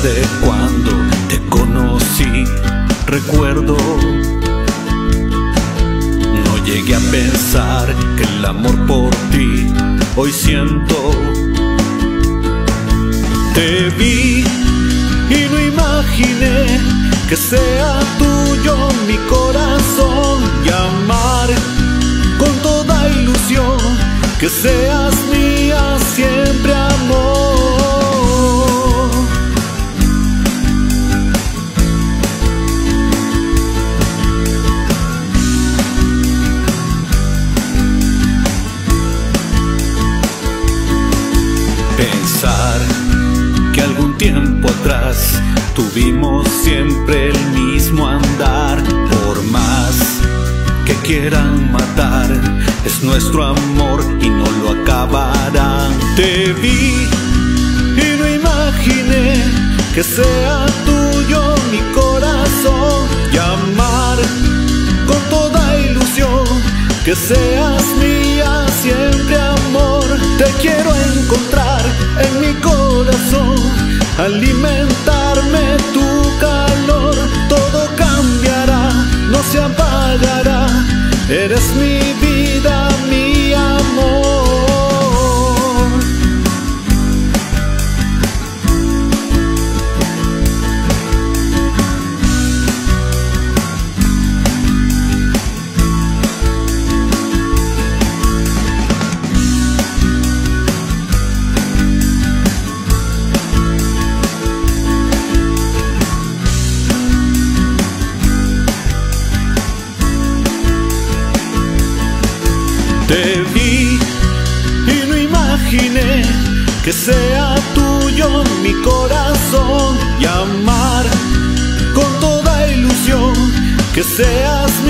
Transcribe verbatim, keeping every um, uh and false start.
de cuando te conocí, recuerdo. No llegué a pensar que el amor por ti hoy siento. Te vi y no imaginé que sea tuyo mi corazón, y amar con toda ilusión, que seas mía siempre, amor. Pensar que algún tiempo atrás tuvimos siempre el mismo andar, por más que quieran matar, es nuestro amor y no lo acabarán. Te vi y no imaginé que sea tuyo mi corazón, y amar con toda ilusión, que seas mía siempre, amor. Te quiero encontrar en mi corazón, alimentarme tu calor. Todo cambiará, no se apagará, eres mi vida, mi amor. Te vi y no imaginé que sea tuyo mi corazón, y amar con toda ilusión, que seas